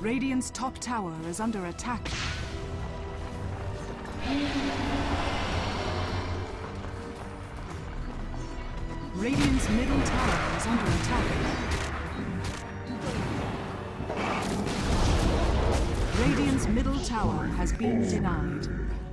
Radiant's top tower is under attack. Radiant's middle tower is under attack. Radiant's middle tower has been denied.